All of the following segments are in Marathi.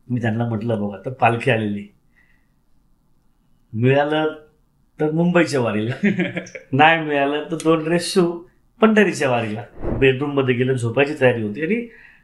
मी त्यांना म्हटलं, बघा तर पालखी आलेली, मिळालं तर मुंबईच्या वारीला, नाही मिळालं तर 2 ड्रेस शिव पंढरीच्या वारीला. बेडरूम मध्ये गेलं, झोपायची तयारी होती आणि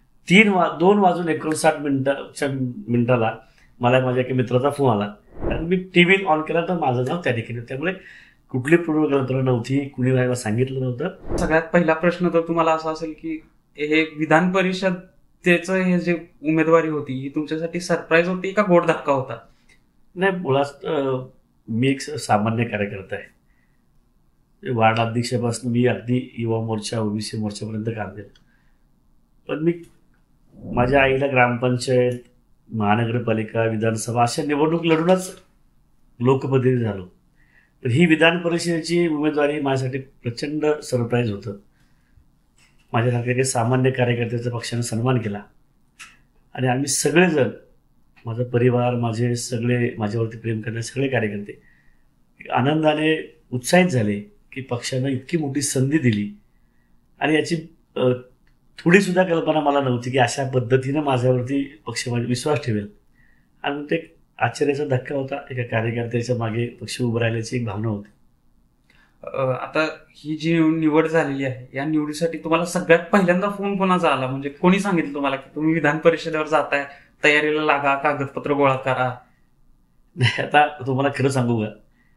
2:59 मिनिटाला मला माझ्या एका मित्राचा फोन आला आणि मी टीव्ही ऑन केला तर माझं नाव त्या ठिकाणी. त्यामुळे कुठली पूर्वकल्पना नव्हती, कुणी मला सांगितलं नव्हतं. सगळ्यात पहिला प्रश्न तर तुम्हाला असा असेल की हे विधान परिषदेचं हे जे उमेदवारी होती ही तुमच्यासाठी सरप्राईज होती का गोड धक्का होता? नाही, मुळात मी एक सामान्य कार्यकर्ता आहे. वार्ड अध्यक्षापासून मी अगदी युवा मोर्चा, ओबीसी मोर्चापर्यंत काम केलं. पण मी माझ्या आईला ग्रामपंचायत, महानगरपालिका, विधानसभा अशा निवडणूक लढूनच लोकप्रतिनिधी झालो. तर ही विधान परिषदेची उमेदवारी माझ्यासाठी प्रचंड सरप्राईज होतं. माझ्यासारख्या काही सामान्य कार्यकर्त्याचा पक्षाने सन्मान केला आणि आम्ही सगळेजण, माझा परिवार, माझे सगळे माझ्यावरती प्रेम करणारे सगळे कार्यकर्ते आनंदाने उत्साहित झाले की पक्षानं इतकी मोठी संधी दिली. आणि याची थोडीसुद्धा कल्पना मला नव्हती की अशा पद्धतीनं माझ्यावरती पक्ष विश्वास ठेवेल. आणि ते आश्चर्याचा धक्का होता. एका कार्यकर्त्याच्या मागे पक्ष उभं राहिल्याची एक भावना होती. आता ही जी निवड झालेली आहे या निवडीसाठी तुम्हाला सगळ्यात पहिल्यांदा फोन कोणाचा आला? म्हणजे कोणी सांगितलं तुम्हाला की तुम्ही विधान परिषदेवर जाताय, तयारीला लागा, कागदपत्र गोळा करा? नाही, आता तुम्हाला खरं सांगू का,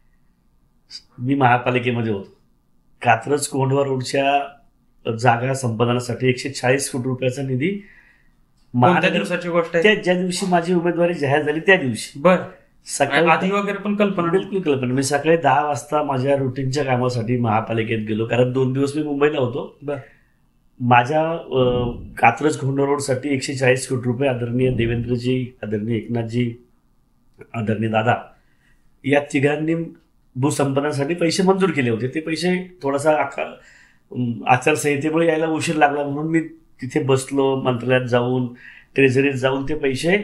मी महापालिकेमध्ये होतो. कात्रज कोंढवा रोडच्या जागा संपादनासाठी 140 कोटी रुपयाचा निधी दिवसाची गोष्ट आहे? ज्या दिवशी माझी उमेदवारी जाहीर झाली त्या दिवशी. बर, सकाळी आधी वगैरे पण कल्पना? बिलकुल कल्पना. मी सकाळी 10 वाजता माझ्या रुटीनच्या कामासाठी महापालिकेत गेलो, कारण 2 दिवस मी मुंबईला होतो. माझ्या कात्रज कोंढवा रोडसाठी 140 कोटी रुपये आदरणीय देवेंद्रजी, आदरणीय एकनाथजी, आदरणीय दादा या तिघांनी भूसंपादनासाठी पैसे मंजूर केले होते. ते पैसे थोडासा आचारसंहितेमुळे यायला उशीर लागला म्हणून मी तिथे बसलो, मंत्रालयात जाऊन, ट्रेझरीत जाऊन ते पैसे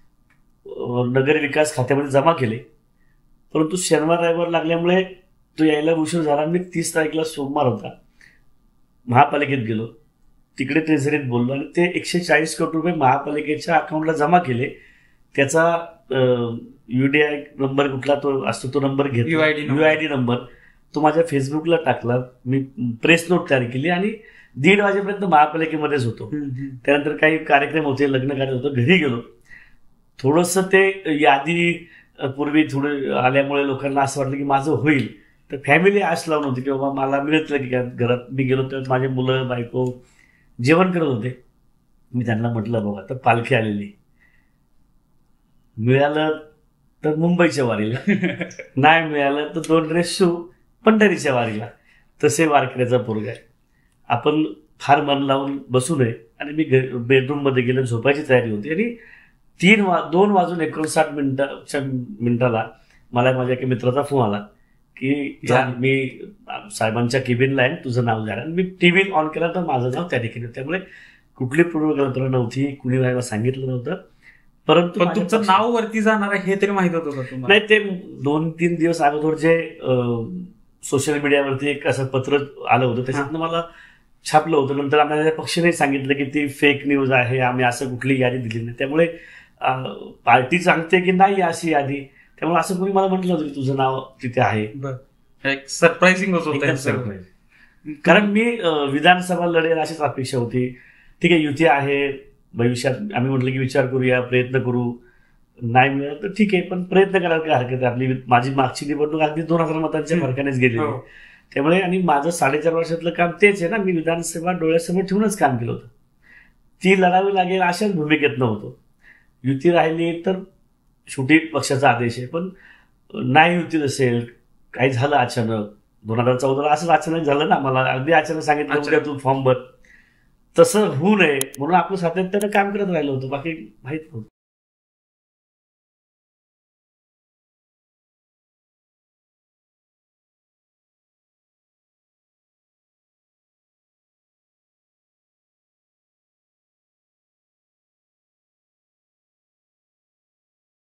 नगर विकास खात्यामध्ये जमा केले. परंतु शनिवार रविवार लागल्यामुळे तो यायला उशीर झाला. मी 30 तारखेला सोमवार होता, महापालिकेत गेलो, तिकडे ट्रेझरीत बोललो आणि ते 140 कोटी रुपये महापालिकेच्या अकाउंटला जमा केले. त्याचा UDI नंबर कुठला तो असतो तो नंबर घेतला, UID नंबर, तो माझ्या फेसबुकला टाकला. मी प्रेस नोट तयार केली आणि 1:30 वाजेपर्यंत महापालिकेमध्येच होतो. त्यानंतर काही कार्यक्रम होते, लग्न कार्य होतं, घरी गेलो. थोडंसं ते यादी पूर्वी थोडं आल्यामुळे लोकांना असं वाटलं की माझं होईल, तर फॅमिली आश लावून होती की बाबा मला मिळतलं की घरात. मी गेलो तर माझे मुलं बायको जेवण करत होते. मी त्यांना म्हटलं, बघा तर पालखी आलेली, मिळालं तर मुंबईच्या वारीला, नाही मिळालं तर 2 ड्रेस शिव पंढरीच्या वारीला. तसे वारकऱ्याचा पोरगा आहे. आपण फार मन लावून बसू नये. आणि मी बेडरूम मध्ये गेलं, झोपायची तयारी होती आणि 2:59 मिनिटाला मला माझ्या एका मित्राचा फोन आला की मी साहेबांच्या केबिनला आहे, तुझं नाव द्या. आणि मी टीव्ही ऑन केला तर माझं नाव त्या ठिकाणी. त्यामुळे कुठली पूर्वकल्पना नव्हती, कुणी मला सांगितलं नव्हतं. परंतु तुमचं नाव वरती जाणार आहे हे तरी माहित होतं का तुम्हाला? नाही, ते 2-3 दिवस अगोदर जे सोशल मीडियावरती एक असं पत्र आलं होतं, त्याच्यातनं मला छापलं होतं. नंतर आम्हाला पक्षाने सांगितलं की ती फेक न्यूज आहे, आम्ही असं कुठली यादी दिली नाही. त्यामुळे पार्टी सांगते की नाही अशी यादी, त्यामुळे असं कोणी मला म्हटलं होतं की तुझं नाव तिथे आहे. सरप्राइझिंग होतं. कारण मी विधानसभा लढेल अशीच अपेक्षा होती. ठीक आहे, युती आहे, भविष्यात आम्ही म्हटलं की विचार करूया, प्रयत्न करू, नाही मिळालं तर ठीक आहे, पण प्रयत्न करायला काय हरकत आहे. आपली माझी मागची निवडणूक अगदी 2000 मतांच्या फरकानेच गेली. त्यामुळे आणि माझं 4.5 वर्षातलं काम तेच आहे ना, मी विधानसभा डोळ्यासमोर ठेवूनच काम केलं होतं. ती लढावी लागेल अशाच भूमिकेत नव्हतो. युती राहिली तर शेवटी पक्षाचा आदेश आहे, पण नाही युती असेल, काही झालं अचानक 2014 असंच अचानक झालं ना, मला अगदी अचानक सांगितलं तू फॉर्म भर, तसं होऊ नये म्हणून आपण सातत्यानं काम करत राहिलो होतो. बाकी माहित नव्हतं.